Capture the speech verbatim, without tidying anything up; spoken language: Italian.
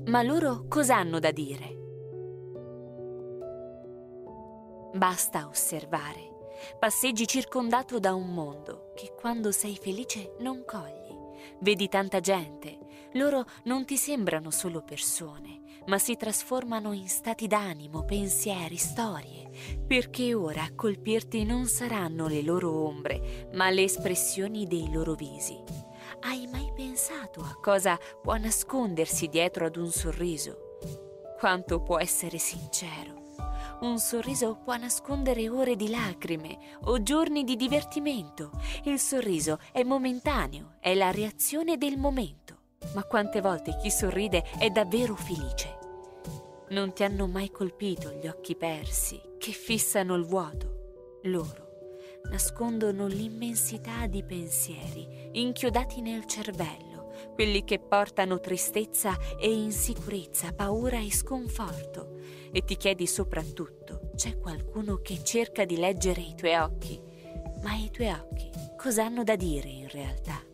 Ma loro cosa hanno da dire? Basta osservare. Passeggi circondato da un mondo che quando sei felice non cogli. Vedi tanta gente. Loro non ti sembrano solo persone, ma si trasformano in stati d'animo, pensieri, storie, perché ora a colpirti non saranno le loro ombre, ma le espressioni dei loro visi. Hai mai pensato a cosa può nascondersi dietro ad un sorriso? Quanto può essere sincero? Un sorriso può nascondere ore di lacrime o giorni di divertimento. Il sorriso è momentaneo, è la reazione del momento. Ma quante volte chi sorride è davvero felice? Non ti hanno mai colpito gli occhi persi che fissano il vuoto? Loro nascondono l'immensità di pensieri inchiodati nel cervello, quelli che portano tristezza e insicurezza, paura e sconforto. E ti chiedi soprattutto, c'è qualcuno che cerca di leggere i tuoi occhi? Ma i tuoi occhi cosa hanno da dire in realtà?